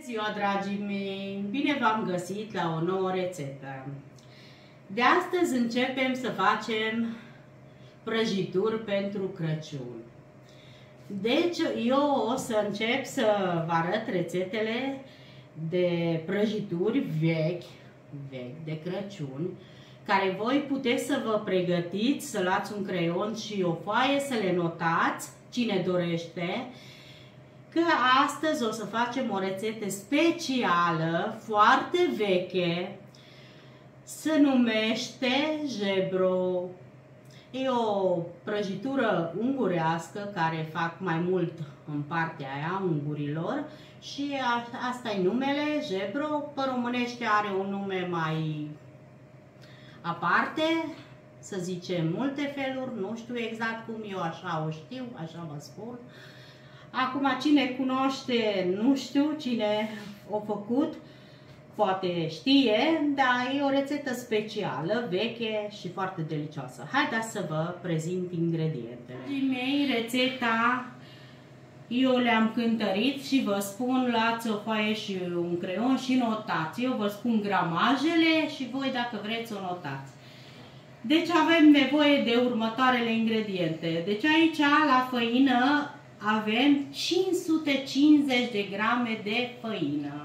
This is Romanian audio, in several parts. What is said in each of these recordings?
Ziua, dragii mei! Bine v-am găsit la o nouă rețetă. De astăzi începem să facem prăjituri pentru Crăciun. Deci eu o să încep să vă arăt rețetele de prăjituri vechi de Crăciun, care voi puteți să vă pregătiți, să luați un creion și o foaie, să le notați, cine dorește, că astăzi o să facem o rețetă specială, foarte veche, se numește jebro. E o prăjitură ungurească care fac mai mult în partea aia, ungurilor, și asta e numele, jebro. Pe românește are un nume mai aparte, să zicem multe feluri, nu știu exact cum, eu așa o știu, așa vă spun. Acum, cine cunoaște, nu știu, cine a făcut, poate știe, dar e o rețetă specială, veche și foarte delicioasă. Haideți să vă prezint ingredientele. Din mei, rețeta, eu le-am cântărit și vă spun, luați o foaie și un creion și notați. Eu vă spun gramajele și voi, dacă vreți, o notați. Deci avem nevoie de următoarele ingrediente. Deci aici, la făină, avem 550 de grame de făină.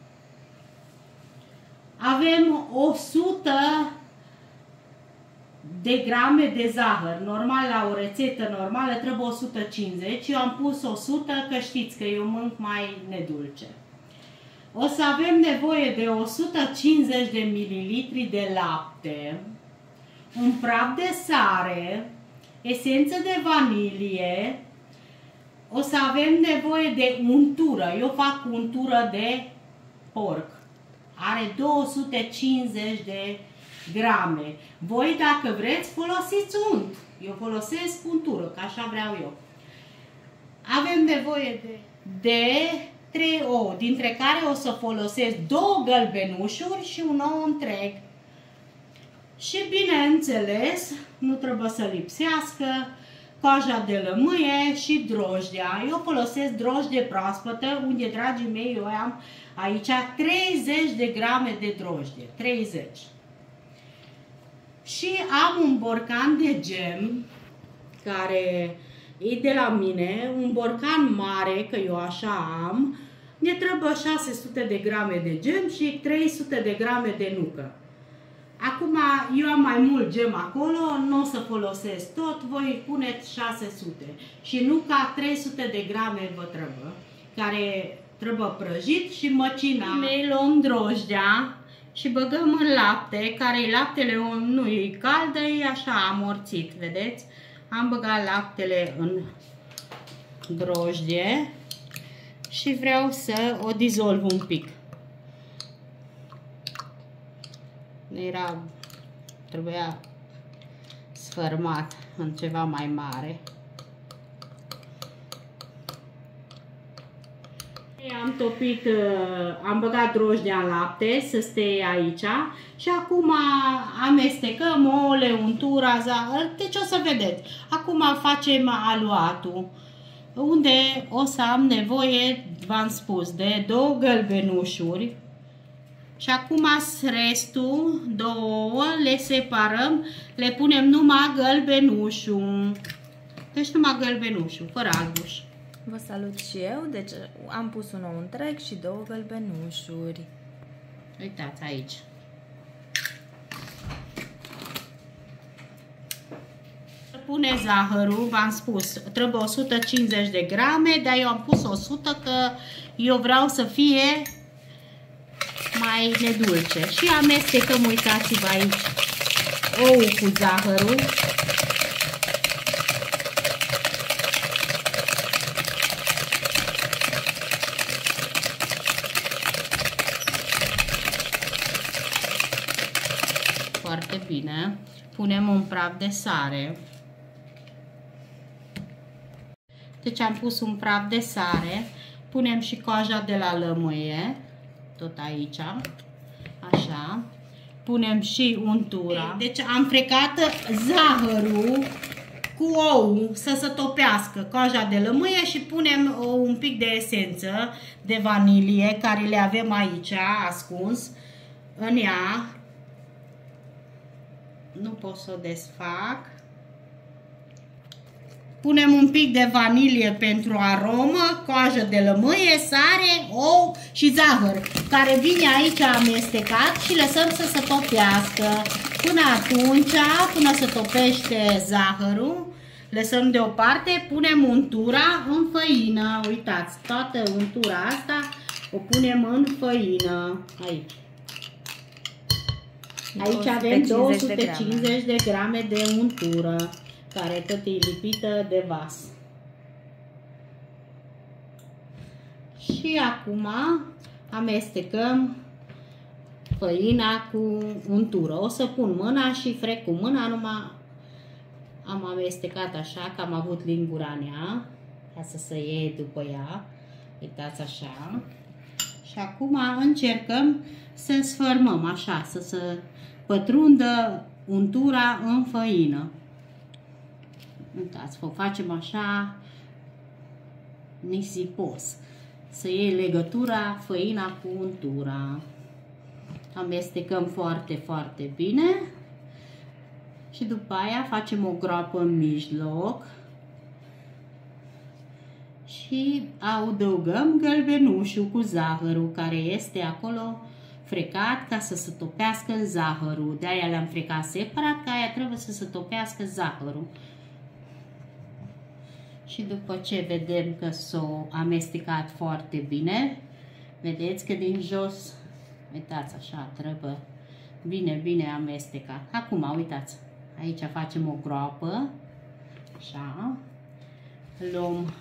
Avem 100 de grame de zahăr. Normal, la o rețetă normală trebuie 150. Eu am pus 100, că știți că eu mănânc mai nedulce. O să avem nevoie de 150 de mililitri de lapte, un praf de sare, esență de vanilie. O să avem nevoie de untură. Eu fac untură de porc. Are 250 de grame. Voi, dacă vreți, folosiți unt. Eu folosesc untură, că așa vreau eu. Avem nevoie de 3 ouă, dintre care o să folosesc 2 gălbenușuri și un ou întreg. Și, bineînțeles, nu trebuie să lipsească coaja de lămâie și drojdea. Eu folosesc drojdie proaspătă, unde, dragii mei, eu am aici 30 de grame de drojdie. 30. Și am un borcan de gem, care e de la mine, un borcan mare, că eu așa am. Ne trebuie 600 de grame de gem și 300 de grame de nucă. Acum, eu am mai mult gem acolo, nu o să folosesc tot, voi puneți 600. Și nuca 300 de grame vă trebuie, care trebuie prăjit și măcinat. Noi luăm drojdea și băgăm în lapte, care laptele nu e caldă, e așa amorțit, vedeți? Am băgat laptele în drojdie și vreau să o dizolv un pic. Trebuia sfărmat în ceva mai mare. Am topit, am băgat drojdea în lapte să stea aici și acum amestecăm ouăle, untura, zahăr, deci o să vedeți. Acum facem aluatul, unde o să am nevoie, v-am spus, de 2 gălbenușuri. Și acum restul, 2 ouă, le separăm, le punem numai gălbenușul. Deci numai gălbenușul, fără albuș. Vă salut și eu, deci am pus un ou întreg și 2 gălbenușuri. Uitați aici. Pune zahărul, v-am spus, trebuie 150 de grame, dar eu am pus 100 că eu vreau să fie mai nedulce. Și amestecăm, uitați-vă aici, oul cu zahărul. Foarte bine. Punem un praf de sare. Deci am pus un praf de sare. Punem și coaja de la lămâie. Tot aici, așa, punem și untura. Deci am frecat zahărul cu ou să se topească coaja de lămâie și punem un pic de esență de vanilie care le avem aici ascuns în ea. Nu pot să o desfac. Punem un pic de vanilie pentru aromă, coajă de lămâie, sare, ou și zahăr, care vine aici amestecat și lăsăm să se topească. Până atunci, până se topește zahărul, lăsăm deoparte, punem untura în făină. Uitați, toată untura asta o punem în făină. Aici. Aici avem 250 de grame de untură, care tot e lipită de vas. Și acum amestecăm făina cu untură. O să pun mâna și frec cu mâna, numai am amestecat așa, că am avut lingura în ea, ca să se iei după ea. Uitați așa. Și acum încercăm să sfărmăm așa, să se pătrundă untura în făină. Uitați, o facem așa nisipos. Să iei legătura făina cu untura. Amestecăm foarte, foarte bine. Și după aia facem o groapă în mijloc. Și adăugăm gălbenușul cu zahărul care este acolo frecat ca să se topească zahărul. De-aia le-am frecat separat, că aia trebuie să se topească zahărul. Și după ce vedem că s-a amestecat foarte bine, vedeți că din jos, uitați așa, trebuie bine, bine amestecat. Acum, uitați, aici facem o groapă, așa, luăm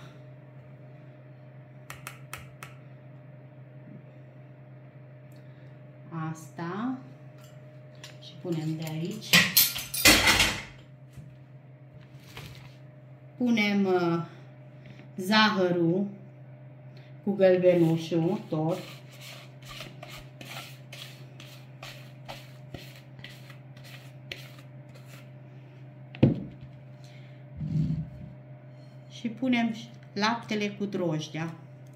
asta și punem de aici. Punem zahărul cu gălbenușul tot. Și punem laptele cu drojdea.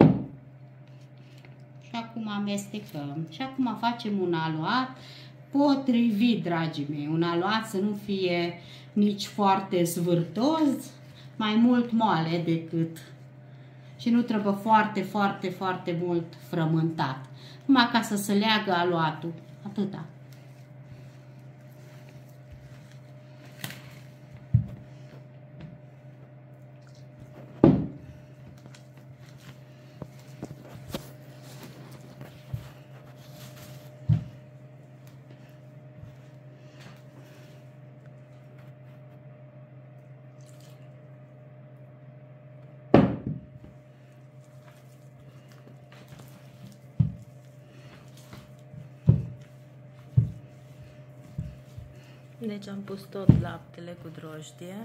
Și acum amestecăm. Și acum facem un aluat potrivit, dragii mei. Un aluat să nu fie nici foarte zvârtos, mai mult moale decât. Și nu trebuie foarte, foarte, foarte mult frământat. Numai ca să se leagă aluatul. Atâta. Deci am pus tot laptele cu drojdie.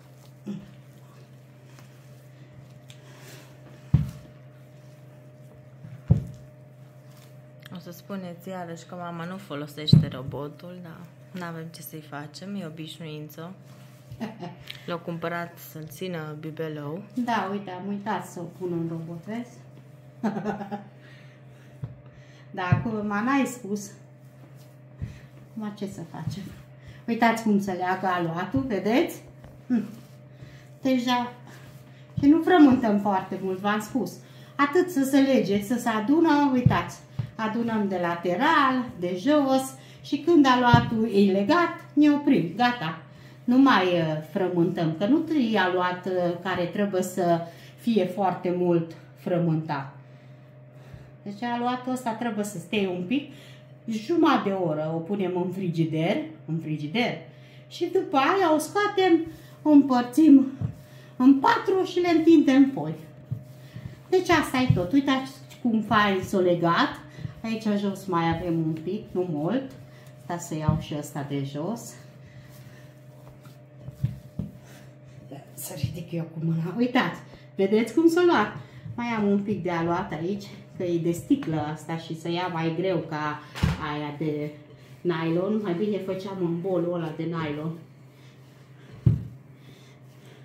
O să spuneți iarăși că mama nu folosește robotul, dar nu avem ce să-i facem, e obișnuință. L-au cumpărat să-l țină bibelou. Da, uite, am uitat să o pun în robot, vezi? Da, acum n-ai spus. Acum ce să facem? Uitați cum se leagă aluatul, vedeți? Deja. Și nu frământăm foarte mult, v-am spus. Atât să se lege, să se adună, uitați. Adunăm de lateral, de jos și când aluatul e legat, ne oprim. Gata. Nu mai frământăm, că nu e aluat care trebuie să fie foarte mult frământat. Deci aluatul ăsta trebuie să stea un pic. Jumătate de oră o punem în frigider și după aia o scoatem, o împărțim în 4 și le întindem foi. Deci asta e tot. Uitați cum fain s-o legat. Aici jos mai avem un pic, nu mult. Asta să iau și ăsta de jos. Să ridic eu cu mâna. Uitați, vedeți cum s-o luat. Mai am un pic de aluat aici, că e de sticlă asta și să ia mai greu ca aia de nylon. Mai bine făceam în bolul ăla de nylon.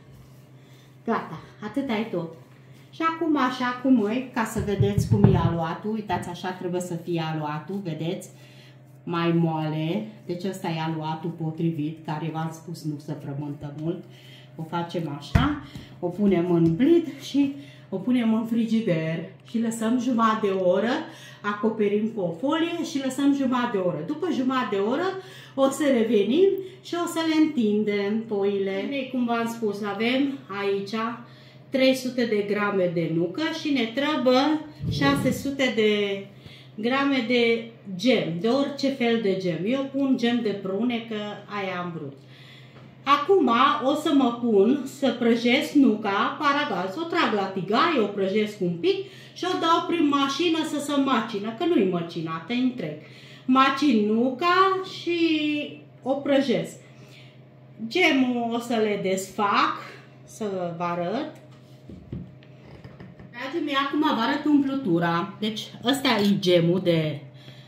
Gata, atât ai tot. Și acum așa cum e, ca să vedeți cum e aluatul, uitați așa trebuie să fie aluatul, vedeți? Mai moale, deci ăsta e aluatul potrivit, care v-am spus nu se frământă mult. O facem așa, o punem în blid și o punem în frigider și lăsăm jumătate de oră, acoperim cu o folie și lăsăm jumătate de oră. După jumătate de oră o să revenim și o să le întindem foile. Cum v-am spus, avem aici 300 de grame de nucă și ne trebuie 600 de grame de gem, de orice fel de gem. Eu pun gem de prune, că aia am vrut. Acum o să mă pun să prăjesc nuca, paragaz, o trag la tigaie, o prăjesc un pic și o dau prin mașină să se macină, că nu-i măcinată întreg. Macin nuca și o prăjesc. Gemul o să le desfac, să vă arăt. Dragii mei, acum vă arăt umplutura. Deci ăsta e gemul de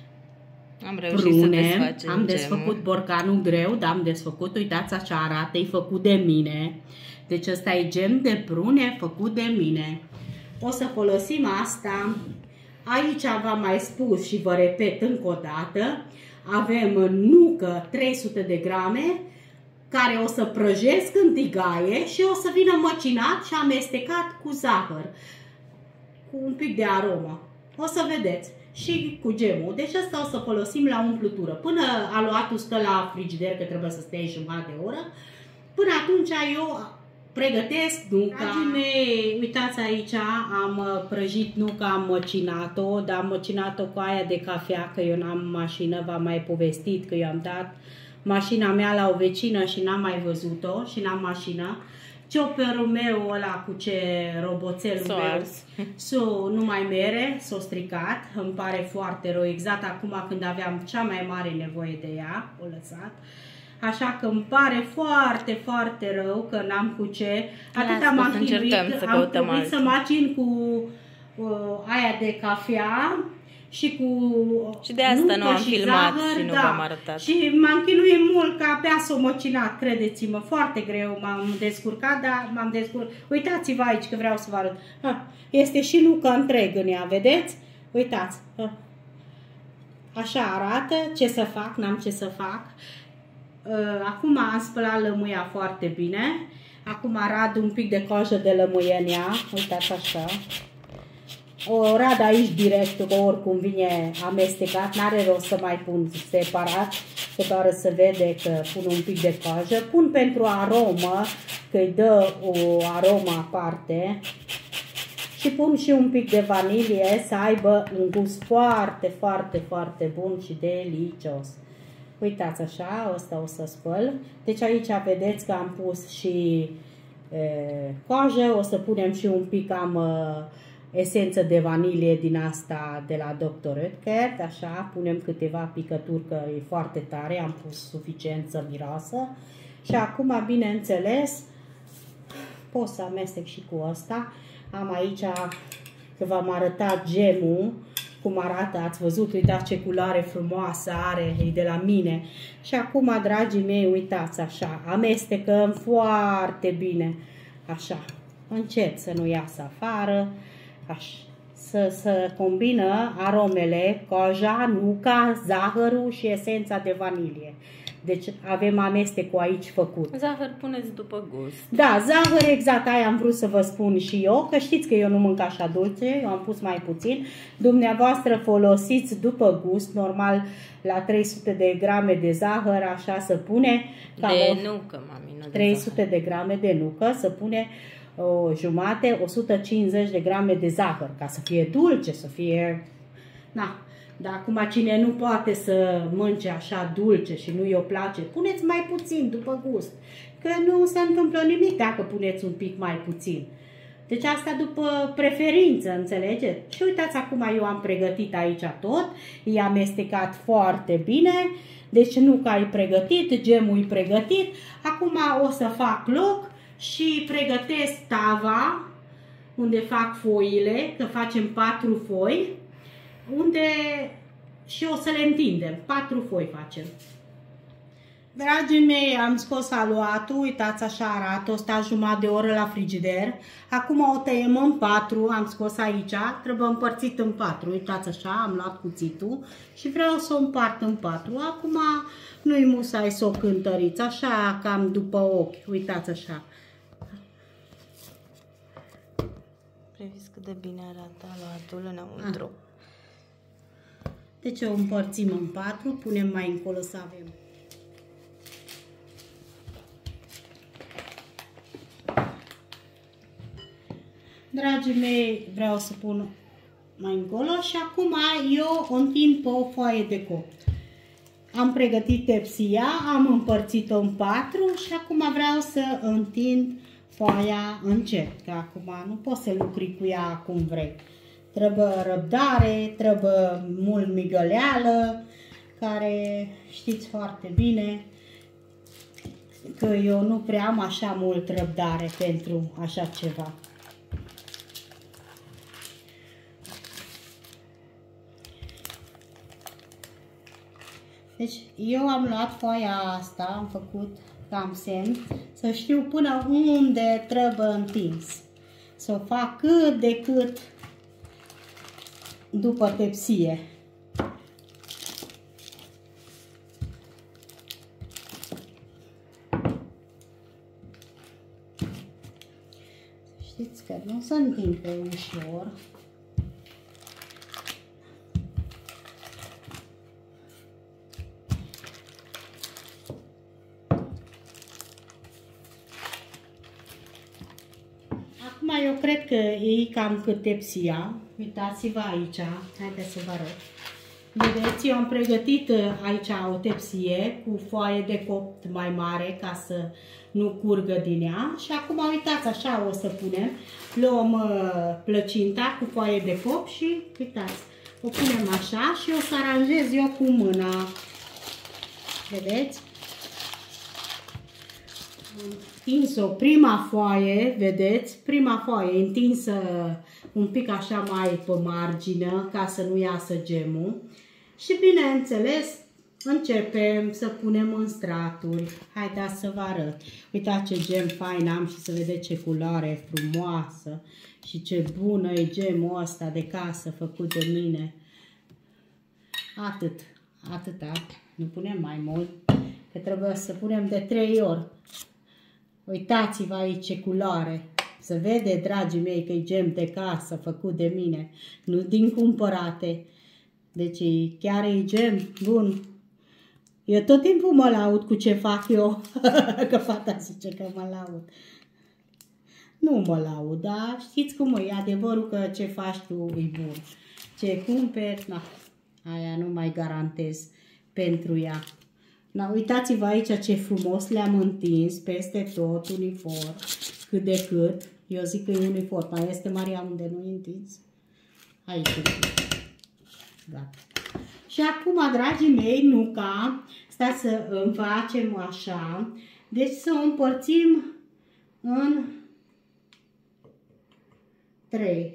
prune. Am desfăcut borcanul greu, dar am desfăcut, uitați așa arată, e făcut de mine. Deci ăsta e gem de prune făcut de mine. O să folosim asta. Aici v-am mai spus și vă repet încă o dată, avem nucă 300 de grame, care o să prăjesc în tigaie și o să vină măcinat și amestecat cu zahăr, cu un pic de aromă. O să vedeți. Și cu gemul. Deci asta o să folosim la umplutură. Până aluatul stă la frigider, că trebuie să stea jumătate de oră, până atunci eu pregătesc nuca. Dragii mei, uitați aici, am prăjit nuca, am măcinat-o, dar am măcinat-o cu aia de cafea, că eu n-am mașină, v-am mai povestit că eu am dat mașina mea la o vecină și n-am mai văzut-o și n-am mașină. Chopperul meu ăla cu ce roboțelul meu nu mai mere, s-a stricat, îmi pare foarte rău, exact acum când aveam cea mai mare nevoie de ea, o lăsat. Așa că îmi pare foarte, foarte rău că n-am cu ce. Atâta m-am chinuit, am trebuit să macin cu aia de cafea și cu și de asta nu am filmat zahăr, și nu v-am arătat. Și m-am chinuit mult, că abia s-o măcinat, credeți-mă, foarte greu m-am descurcat, dar m-am descurcat. Uitați-vă aici că vreau să vă arăt. Este și nucă întreg în ea, vedeți? Uitați. Așa arată, ce să fac, n-am ce să fac. Acum am spălat lămâia foarte bine. Acum rad un pic de coajă de lămâie în ea, uitați așa. O rad aici direct, că oricum vine amestecat, n-are rost să mai pun separat, că doar să vede că pun un pic de coajă. Pun pentru aromă, că îi dă o aromă aparte. Și pun și un pic de vanilie, să aibă un gust foarte, foarte, foarte bun și delicios. Uitați așa, ăsta o să spăl. Deci aici vedeți că am pus și coajă, o să punem și un pic, am esență de vanilie din asta de la Dr. Oetker, așa, punem câteva picături, că e foarte tare, am pus suficient să miroasă. Și acum, bineînțeles, pot să amestec și cu ăsta. Am aici, că v-am arătat gemul, cum arată, ați văzut, uitați ce culoare frumoasă are, e de la mine. Și acum, dragii mei, uitați așa, amestecăm foarte bine, așa, încet să nu iasă afară, așa, să combină aromele, coaja, nuca, zahărul și esența de vanilie. Deci avem amestecul aici făcut. Zahăr puneți după gust. Da, zahăr, exact, aia am vrut să vă spun și eu, că știți că eu nu mănânc așa dulce, eu am pus mai puțin. Dumneavoastră folosiți după gust, normal la 300 de grame de zahăr, așa să pune. De nucă, mami, nu 300 de grame de nucă, să pune o jumate, 150 de grame de zahăr, ca să fie dulce, să fie... Na. Dar acum cine nu poate să mănânce așa dulce și nu i-o place, puneți mai puțin după gust. Că nu se întâmplă nimic dacă puneți un pic mai puțin. Deci asta după preferință, înțelegeți? Și uitați, acum eu am pregătit aici tot, i-am amestecat foarte bine, deci nuca e pregătit, gemul e pregătit. Acum o să fac loc și pregătesc tava unde fac foile, că facem 4 foi. Unde și o să le întindem. 4 foi facem. Dragii mei, am scos aluatul, uitați așa arată, o sta jumătate de oră la frigider. Acum o tăiem în 4, am scos aici, trebuie împărțit în 4. Uitați așa, am luat cuțitul și vreau să o împart în 4. Acum nu-i musai să o cântăriți, așa cam după ochi, uitați așa. Priviți cât de bine arată aluatul înăuntru. Deci o împărțim în 4, punem mai încolo să avem. Dragii mei, vreau să pun mai încolo și acum eu o întind pe o foaie de copt. Am pregătit tepsia, am împărțit-o în 4 și acum vreau să întind foaia încet, că acum nu poți să lucri cu ea cum vrei. Trebuie răbdare, trebuie mult migăleală, care știți foarte bine că eu nu prea am așa mult răbdare pentru așa ceva. Deci eu am luat foaia asta, am făcut cam semn, să știu până unde trebuie întins. Să o fac cât de cât după tepsie. Știți că nu se întind pe ușor. Eu cred că e cam cât tepsia. Uitați-vă aici. Haideți să vă arăt. Vedeți, eu am pregătit aici o tepsie cu foaie de copt mai mare ca să nu curgă din ea. Și acum uitați, așa o să punem. Luăm plăcinta cu foaie de copt și uitați, o punem așa și o să aranjez eu cu mâna. Vedeți? Întins-o prima foaie, vedeți, prima foaie întinsă un pic așa mai pe margine ca să nu iasă gemul și bineînțeles începem să punem în straturi. Haideți să vă arăt. Uitați ce gem fain am și să vedeți ce culoare frumoasă și ce bună e gemul ăsta de casă făcut de mine. Atâta, nu punem mai mult, că trebuie să punem de 3 ori. Uitați-vă aici ce culoare. Se vede, dragii mei, că e gem de casă făcut de mine, nu din cumpărate. Deci chiar e gem bun. Eu tot timpul mă laud cu ce fac eu, că fata zice că mă laud. Nu mă laud, dar știți cum e adevărul că ce faci tu e bun. Ce cumperi, na, aia nu mai garantez pentru ea. Da, uitați-vă aici ce frumos le-am întins peste tot, uniform, cât de cât. Eu zic că e uniform. Mai este, Maria, unde nu e întins? Aici. Gata. Și acum, dragii mei, nuca, stați să facem așa. Deci să o împărțim în 3.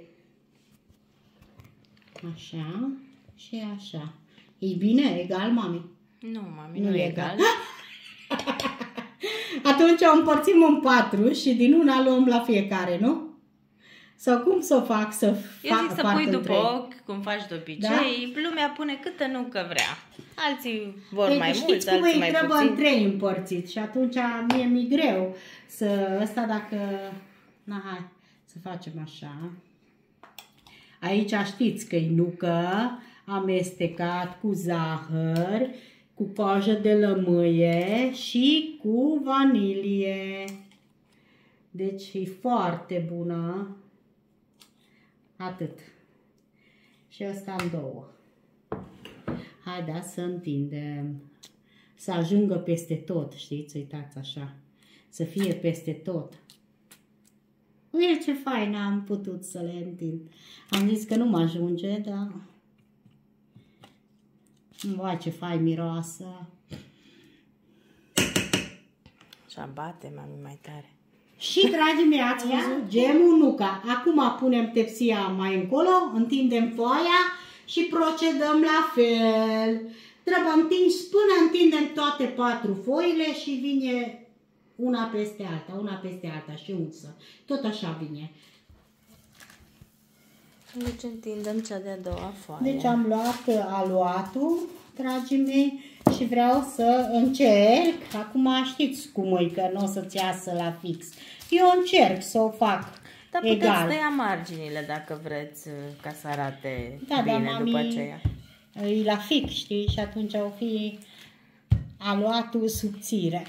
Așa și așa. E bine? Egal, mami? Nu, mami, nu e egal. Atunci o împărțim în 4 și din una luăm la fiecare, nu? Sau cum să o fac să Eu zic să pui după 3? ochi, cum faci de obicei. Da? Lumea pune câtă nucă vrea. Alții vor mai mult, știți cum alții mai puțin. trebuie în 3 împărțit și atunci mie mi-e greu să ăsta dacă... Na, hai să facem așa. Aici știți că e nucă amestecat cu zahăr, cu coajă de lămâie și cu vanilie. Deci e foarte bună. Atât. Și ăsta în 2. Haideți să întindem. Să ajungă peste tot, știți? Uitați așa. Să fie peste tot. Uite ce fain am putut să le întind. Am zis că nu mă ajunge, dar... Vai, ce fain miroasă. Și-a bate, mami, mai tare. Și, dragii mei, ați văzut gemul nuca. Acum punem tepsia mai încolo, întindem foaia și procedăm la fel. trebuie întins până întindem toate 4 foile și vine una peste alta și unsă. Tot așa vine. Deci întindem cea de-a doua foaie. Deci am luat aluatul, dragii mei, și vreau să încerc. Acum știți cum e, că nu o să-ți iasă la fix. Eu încerc să o fac Dar puteți egal. tăia marginile dacă vreți, ca să arate Da, bine dar după aceea. E la fix, știi? Și atunci o fi aluatul subțire.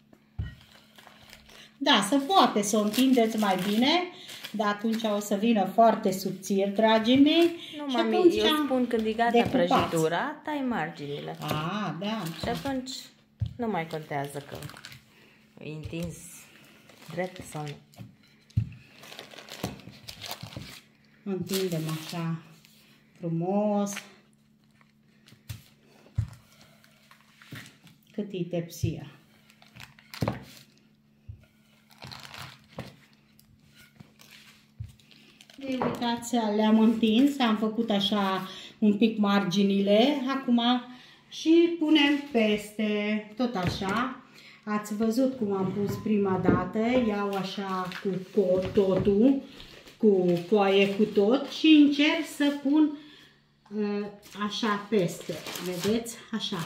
Da, se poate să o întindeți mai bine, dar atunci o să vină foarte subțiri, dragii mei. Nu, și mami, atunci eu spun când e gata decupați. prăjitura, tai marginile. Ah, da. Și atunci nu mai contează că e întins drept sau nu. Întindem așa frumos. Cât e tepsia. Uitați, le-am întins, am făcut așa un pic marginile, acum și punem peste, tot așa. Ați văzut cum am pus prima dată, iau așa cu totul, cu foaie cu tot și încerc să pun așa peste, vedeți? Așa.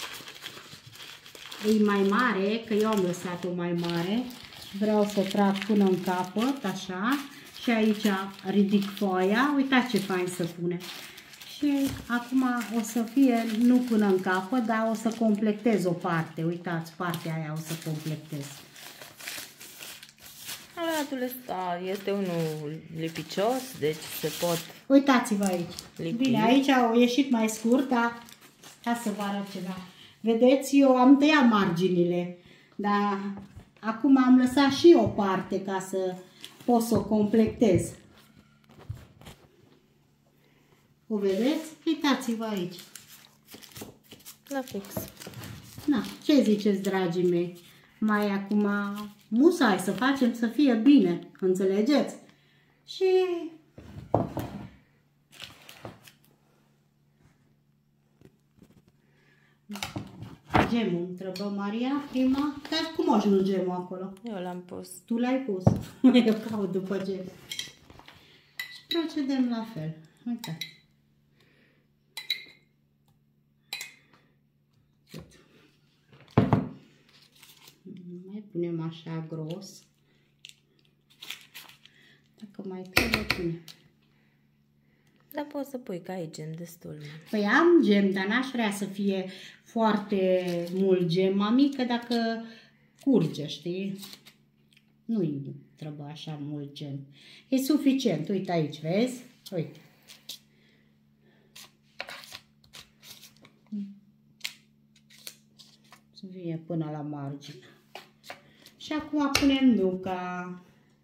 E mai mare, că eu am lăsat-o mai mare, vreau să trag până în capăt, așa. Și aici ridic foaia, uitați ce fain să pune. Și acum o să fie, nu până în capăt, dar o să completez o parte. Uitați, partea aia o să completez. Aluatul ăsta este unul lipicios, deci se pot... Uitați-vă aici. Lipi. Bine, aici au ieșit mai scurt, dar ca să vă arăt ceva. Vedeți, eu am tăiat marginile, dar acum am lăsat și o parte ca să pot să o completez. O vedeți? Uitați-vă aici. La fix. Na, ce ziceți, dragii mei? Mai acum musai să facem să fie bine, înțelegeți? Și gemul întrebă Maria prima. Dar cum ajung gemul acolo? Eu l-am pus. Tu l-ai pus. Eu caut după gem. Și procedem la fel. Uitați. Mai punem așa gros. Dacă mai trebuie, pune. Dar poți să pui, că ai gem destul. Păi am gem, dar n-aș vrea să fie foarte mult gem, mami, că dacă curge, știi? Nu-i trebuie așa mult gem. E suficient. Uite aici, vezi? Uite. Să fie până la margine. Și acum punem nuca.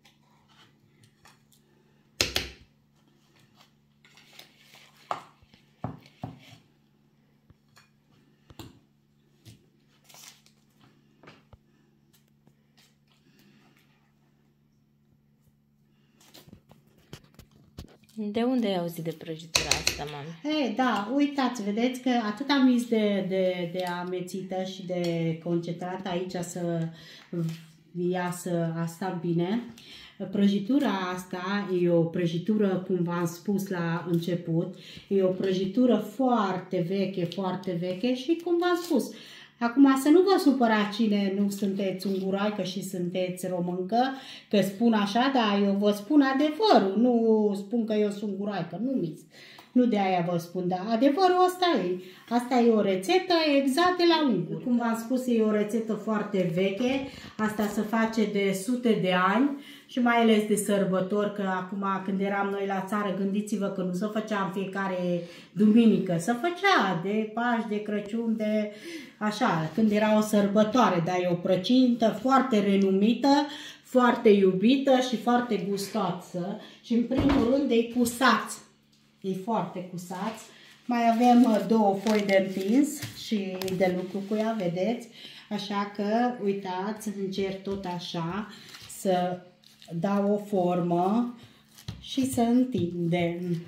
De unde ai auzit de prăjitura asta, mami? Ei, da, uitați, vedeți că atât am zis de amețită și de concentrat aici să iasă asta bine. Prăjitura asta e o prăjitură, cum v-am spus la început, e o prăjitură foarte veche și cum v-am spus, acum să nu vă supărați cine nu sunteți unguraică și sunteți româncă, că spun așa, dar eu vă spun adevărul, nu spun că eu sunt unguraică, nu de aia vă spun, dar adevărul ăsta e. Asta e o rețetă exact de la unguri. Cum v-am spus, e o rețetă foarte veche, asta se face de sute de ani și mai ales de sărbători, că acum când eram noi la țară, gândiți-vă că nu se făcea în fiecare duminică, se făcea de Paști, de Crăciun, de așa, când era o sărbătoare, dar e o prăcintă foarte renumită, foarte iubită și foarte gustoasă și în primul rând e cusați. E foarte cusați. Mai avem 2 foi de întins și de lucru cu ea, vedeți? Așa că, uitați, încerc tot așa să dau o formă și să întindem.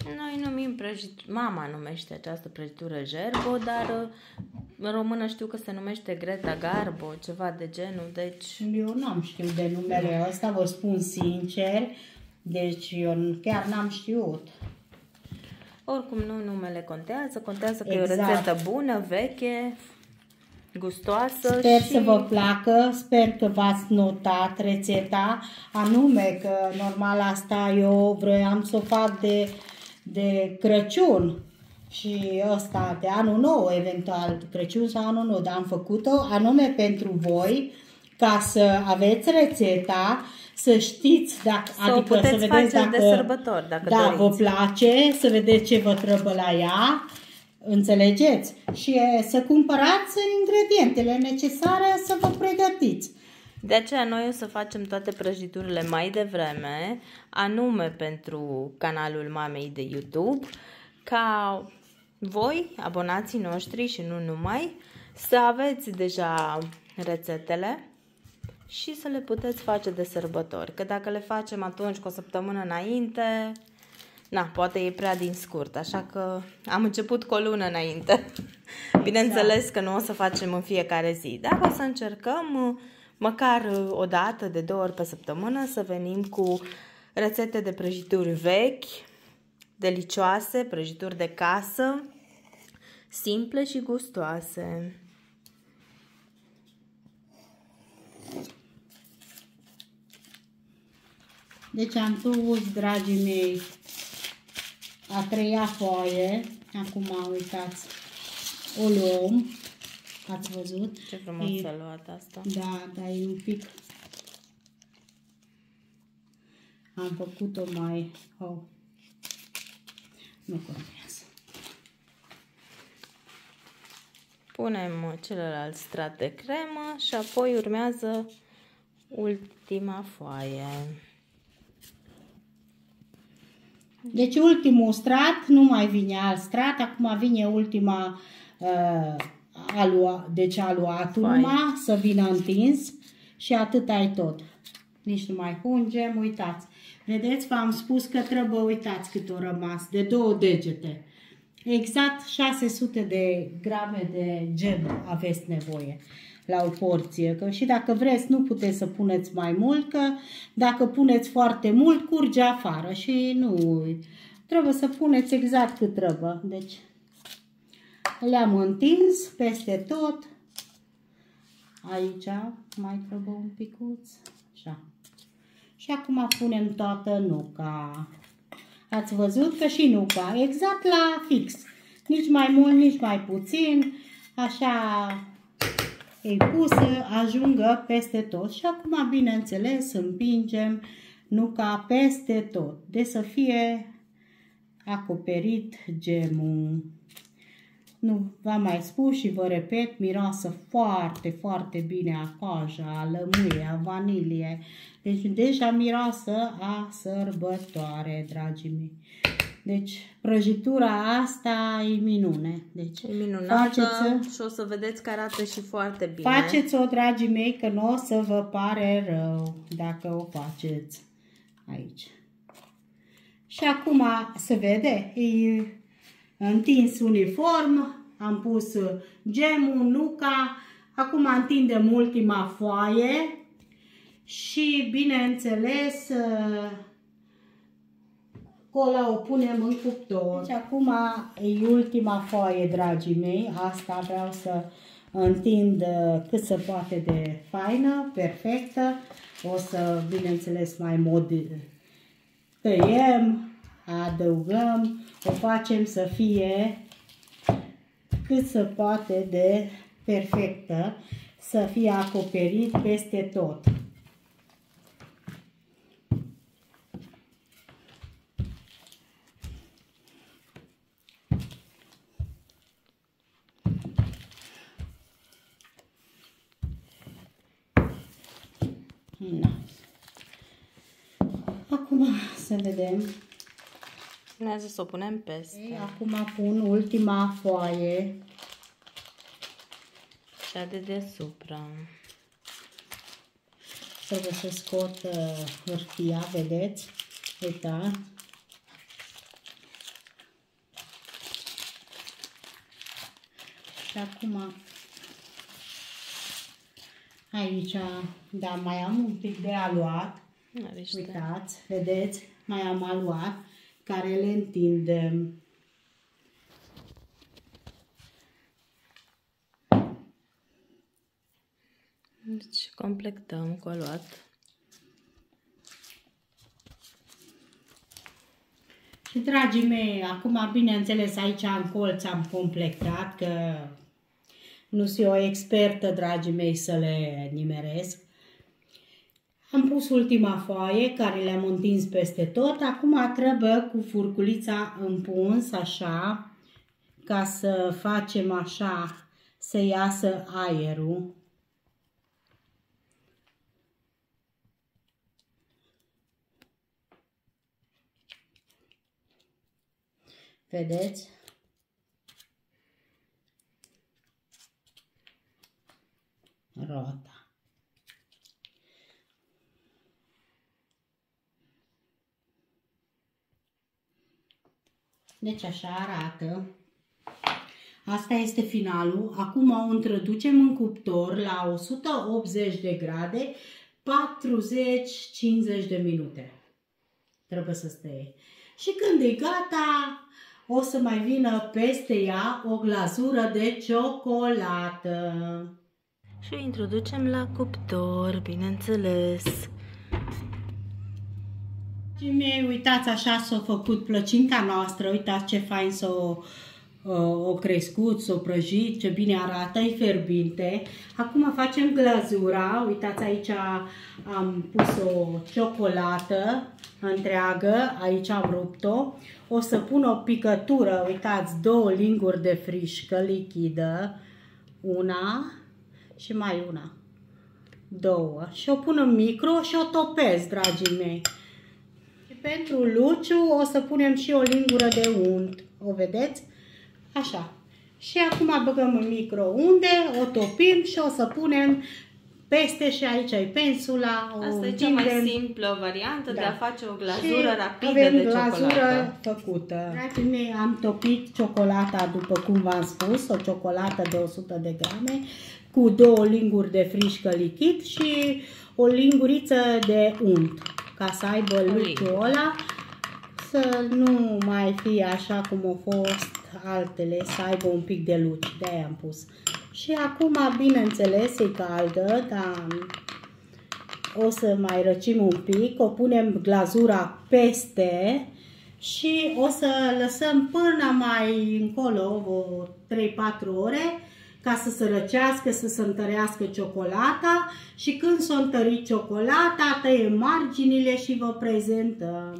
Noi numim mama numește această prăjitură gerbo, dar în română știu că se numește Greta Garbo, ceva de genul, deci... Eu n-am știut de numele ăsta, vă spun sincer, deci eu chiar n-am știut. Oricum nu numele contează, contează că exact. E o rețetă bună, veche, gustoasă. Sper să vă placă, sper că v-ați notat rețeta, anume că normal asta eu vroiam să o fac de Crăciun și ăsta de anul nou, eventual Crăciun sau anul nou, dar am făcut-o anume pentru voi, ca să aveți rețeta, să știți dacă, adică să vedeți dacă de sărbători, dacă da, doriți. Vă place, să vedeți ce vă trebuie la ea, înțelegeți? Și să cumpărați ingredientele necesare să vă pregătiți. De aceea noi o să facem toate prăjiturile mai devreme, anume pentru canalul mamei de YouTube, ca voi, abonații noștri și nu numai, să aveți deja rețetele și să le puteți face de sărbători. Că dacă le facem atunci cu o săptămână înainte, na, poate e prea din scurt, așa că am început cu o lună înainte. Bineînțeles că nu o să facem în fiecare zi, dar o să încercăm măcar o dată, de 2 ori pe săptămână, să venim cu rețete de prăjituri vechi, delicioase, prăjituri de casă, simple și gustoase. Deci am pus, dragii mei, a 3-a foaie. Acum, uitați, o luăm. Ați văzut? Ce frumos s-a luat asta. Da, dar e un pic... Am făcut-o mai... Oh. Nu contează. Punem celălalt strat de cremă și apoi urmează ultima foaie. Deci ultimul strat, nu mai vine alt strat, acum vine ultima, deci aluatul numai, să vină întins și atât ai tot. Nici nu mai pungem, uitați. Vedeți, v-am spus că trebuie, uitați cât o rămas, de 2 degete. Exact 600 de grame de gem aveți nevoie la o porție. Că și dacă vreți, nu puteți să puneți mai mult, că dacă puneți foarte mult, curge afară și nu... Trebuie să puneți exact cât trebuie. Deci le-am întins peste tot. Aici mai trebuie un picuț. Așa. Și acum punem toată nuca. Ați văzut că și nuca, exact la fix. Nici mai mult, nici mai puțin. Așa e pusă, ajungă peste tot. Și acum, bineînțeles, împingem nuca peste tot. De să fie acoperit gemul. Nu v-am mai spus și vă repet, miroasă foarte, foarte bine a coajă, a lămâie, a vanilie. Deci deja miroasă a sărbătoare, dragii mei. Deci prăjitura asta e minune. Deci, e minunată și o să vedeți că arată și foarte bine. Faceți-o, dragii mei, că nu o să vă pare rău dacă o faceți aici. Și acum se vede, e întins uniform, am pus gemul, nuca, acum întindem ultima foaie și, bineînțeles, cola o punem în cuptor. Deci acum e ultima foaie, dragii mei, asta vreau să întind cât se poate de faină, perfectă. O să, bineînțeles, mai tăiem, adăugăm, o facem să fie cât se poate de perfectă, să fie acoperit peste tot. Da. Acum să vedem. Urmează să o punem peste. Acum pun ultima foaie. Cea de deasupra. Trebuie să scot hârtia, vedeți? Uitați. Și acum aici, da, mai am un pic de aluat. Uitați, vedeți, mai am aluat care le întindem. Deci completăm cu aluat. Și dragii mei, acum bineînțeles aici în colț am completat, că nu sunt o expertă, dragii mei, să le nimeresc. Am pus ultima foaie care le-am întins peste tot. Acum trebuie cu furculița împuns așa, ca să facem așa, să iasă aerul. Vedeți? Rota. Deci așa arată. Asta este finalul. Acum o introducem în cuptor la 180 de grade, 40-50 de minute. Trebuie să stea. Și când e gata, o să mai vină peste ea o glazură de ciocolată. Și o introducem la cuptor, bineînțeles. Și mie, uitați, așa s-a făcut plăcinta noastră, uitați ce fain o crescut, s-o prăjit, ce bine arată, e fierbinte. Acum facem glazura, uitați aici am pus o ciocolată întreagă, aici am rupt-o. O să pun o picătură, uitați, 2 linguri de frișcă lichidă, una și mai una, 2. Și o pun în micro și o topesc, dragii mei. Și pentru Luciu o să punem și o lingură de unt, o vedeți? Așa. Și acum băgăm în microunde, o topim și o să punem peste și aici e pensula. Asta e cea mai simplă variantă de a face o glazură rapidă avem de glazură ciocolată. făcută. Dragii mei, am topit ciocolata, după cum v-am spus, o ciocolată de 100 de grame cu 2 linguri de frișcă lichid și o linguriță de unt, ca să aibă luciul ăla, să nu mai fie așa cum au fost altele, să aibă un pic de luci, de-aia am pus. Și acum, bineînțeles, e caldă, dar o să mai răcim un pic, o punem glazura peste și o să lăsăm până mai încolo, o 3-4 ore, ca să se răcească, să se întărească ciocolata și când s-a întărit ciocolata, tăiem marginile și vă prezentăm.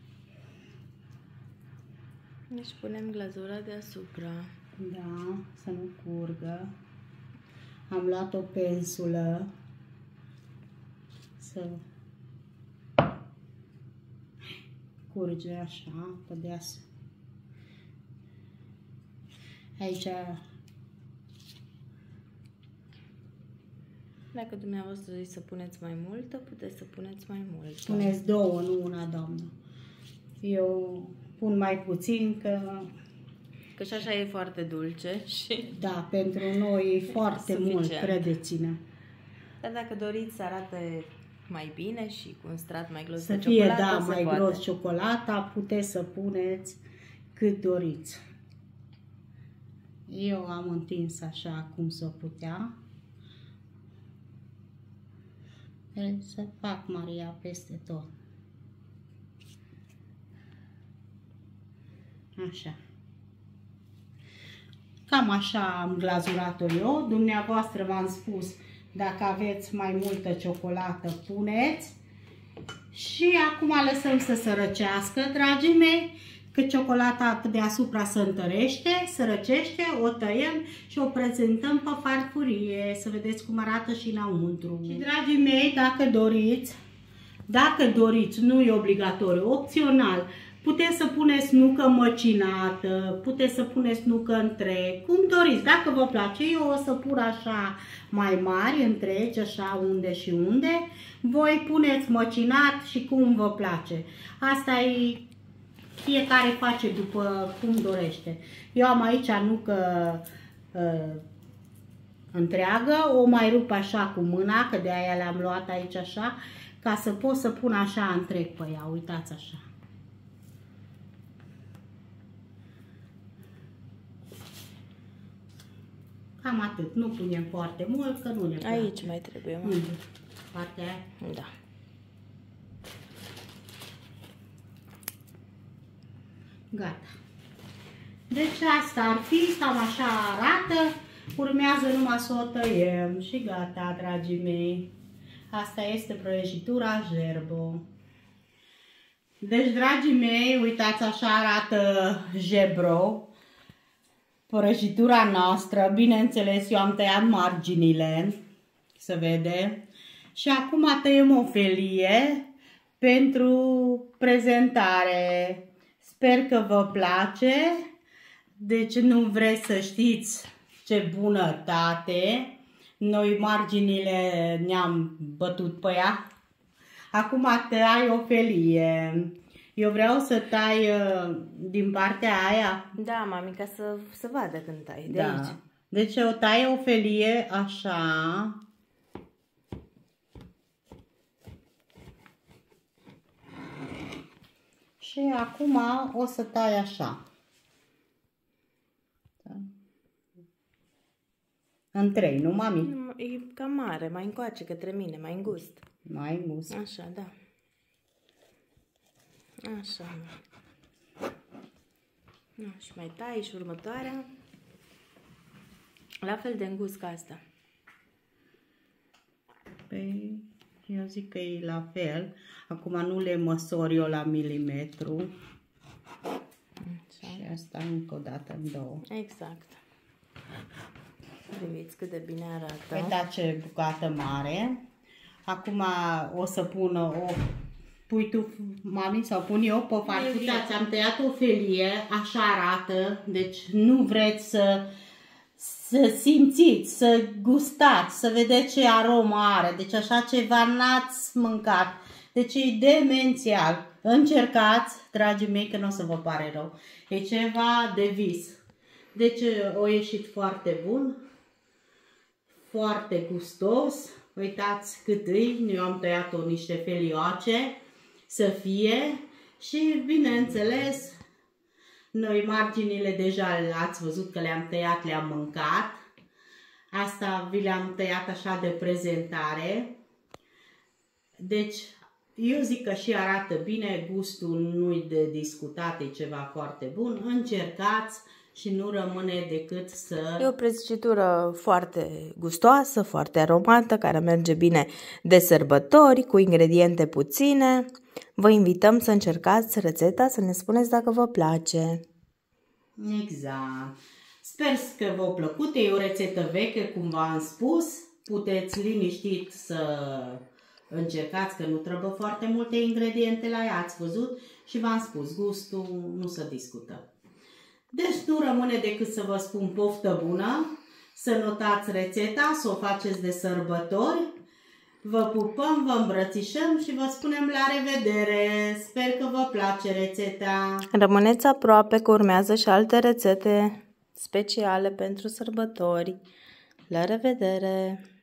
Deci punem glazura deasupra. Da, să nu curgă. Am luat o pensulă să curge așa pe deasupra. Aici. Dacă dumneavoastră doriți să puneți mai multă, puteți să puneți mai mult. Puneți 2, nu una, doamnă. Eu pun mai puțin că și așa e foarte dulce și... Da, pentru noi e foarte suficient. mult, credeți-ne. Dar dacă doriți să arate mai bine și cu un strat mai gros să de fie, ciocolată, da, mai poate. gros ciocolata, puteți să puneți cât doriți. Eu am întins așa cum s-o putea. Să fac Maria peste tot. Așa. Cam așa am glazurat-o eu. Dumneavoastră v-am spus, dacă aveți mai multă ciocolată, puneți. Și acum lăsăm să se răcească, dragii mei, că ciocolata deasupra se întărește, se răcește, o tăiem și o prezentăm pe farfurie, să vedeți cum arată și înăuntru. Și, dragii mei, dacă doriți, nu e obligatoriu, opțional, puteți să puneți nucă măcinată, puteți să puneți nucă întreg, cum doriți, dacă vă place. Eu o să pun așa mai mari, întregi, așa unde și unde. Voi puneți măcinat și cum vă place. Asta e, fiecare face după cum dorește. Eu am aici nucă întreagă, o mai rup așa cu mâna, că de aia le-am luat aici așa, ca să pot să pun așa întreg pe ea, uitați așa. Cam atât, nu punem foarte mult, că nu ne place. Aici mai trebuie, mă. Partea aia? Da. Gata. Deci asta ar fi, cam așa arată. Urmează numai să o tăiem și gata, dragii mei. Asta este prăjitura Gerbo. Deci, dragii mei, uitați, așa arată Gerbo. Prăjitura noastră, bineînțeles, eu am tăiat marginile, se vede. Și acum tăiem o felie pentru prezentare. Sper că vă place. Deci nu vreți să știți ce bunătate. Noi marginile ne-am bătut pe ea. Acum tai o felie. Eu vreau să tai din partea aia. Da, mami, ca să vadă când tai, de da. aici. Deci o tai o felie așa. Și acum o să tai așa. Da. În 3, nu, mami? E cam mare, mai încoace către mine, mai îngust. Mai îngust. Așa, da. Așa. Și mai tai și următoarea. La fel de îngust ca asta. Păi, eu zic că e la fel. Acum nu le măsor eu la milimetru. Așa. Și asta încă o dată în 2. Exact. Priviți cât de bine arată. Păi da, ce bucată mare. Acum o să pun o... Pui tu, mami, sau pun eu pe farfuria. Am tăiat o felie, așa arată. Deci nu vreți să simțiți, să gustați, să vedeți ce aromă are. Deci așa ceva n-ați mâncat. Deci e demențial. Încercați, dragii mei, că nu o să vă pare rău. E ceva de vis. Deci a ieșit foarte bun. Foarte gustos. Uitați cât îi. Eu am tăiat-o niște felioace să fie. Și bineînțeles, noi marginile deja ați văzut că le-am tăiat, le-am mâncat. Asta vi le-am tăiat așa de prezentare. Deci, eu zic că și arată bine, gustul nu-i de discutat, e ceva foarte bun. Încercați și nu rămâne decât să... E o prăjitură foarte gustoasă, foarte aromată, care merge bine de sărbători, cu ingrediente puține. Vă invităm să încercați rețeta, să ne spuneți dacă vă place. Exact. Sper că v-a plăcut. E o rețetă veche, cum v-am spus. Puteți liniștit să încercați, că nu trebuie foarte multe ingrediente la ea, ați văzut. Și v-am spus, gustul nu se discută. Deci nu rămâne decât să vă spun poftă bună, să notați rețeta, să o faceți de sărbători. Vă pupăm, vă îmbrățișăm și vă spunem la revedere. Sper că vă place rețeta. Rămâneți aproape că urmează și alte rețete speciale pentru sărbători. La revedere!